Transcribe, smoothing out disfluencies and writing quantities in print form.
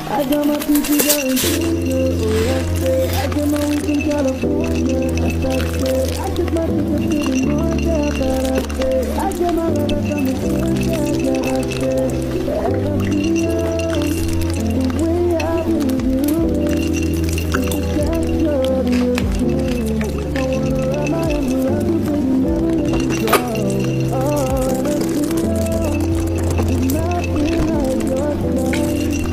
I got my people going through, oh yes, I got my week in California, I took my pickup to the north, yeah, but I got my lover from the hills, yeah, and I see you, the way I with you, it's a capture your skin, I wanna wrap my arms around you, baby, never let you go, oh, and I see you, it's nothing like your time.